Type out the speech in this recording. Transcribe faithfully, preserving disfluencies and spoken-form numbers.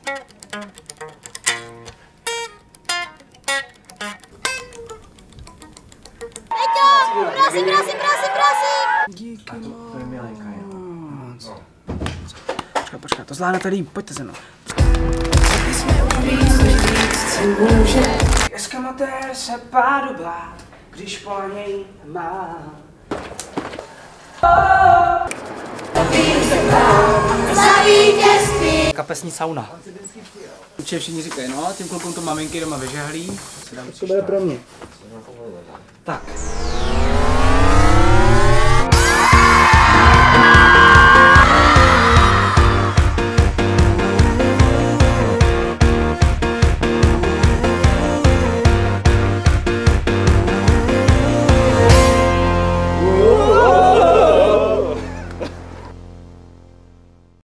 Peťo, prosím, prosím, prosím, prosím. Díky moc. To je milenka, jo. Počkej, počkej, to zvládnete líp, pojďte se mnou. Eskamatér se pádobá, když po něj má. Za vítězství. Kapesní sauna. Určitě všichni říkají, no, těm klukům to maminky doma vyžehlí. To bude pro mě. Tak.